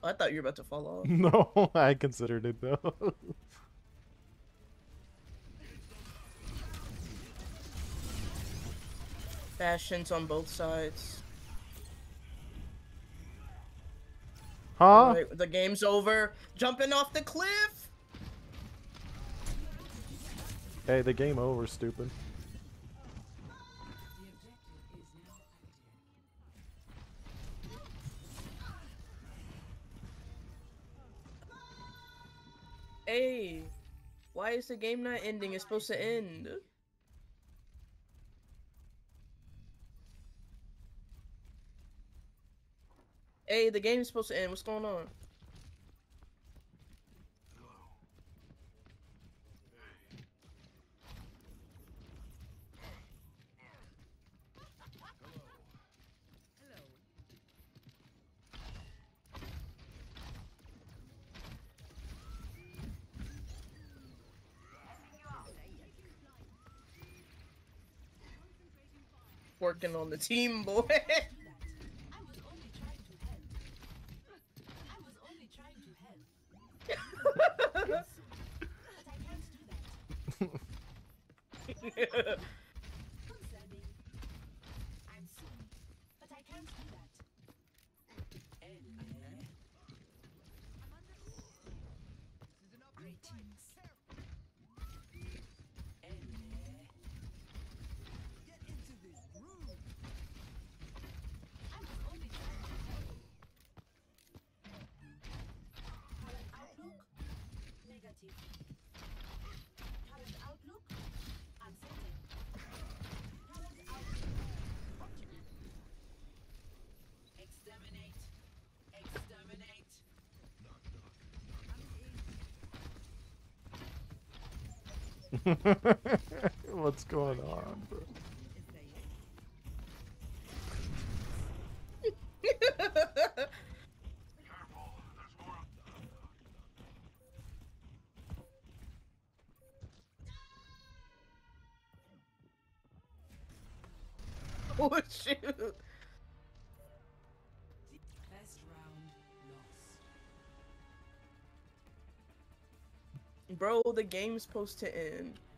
I thought you were about to fall off. No, I considered it though. Bastions on both sides. Huh? Alright, the game's over. Jumping off the cliff! Hey, the game over, stupid. Hey, why is the game not ending? It's supposed to end. Hey, the game's supposed to end. What's going on? Working on the team, boy. What's going on, bro? Oh shoot. Bro, the game's supposed to end.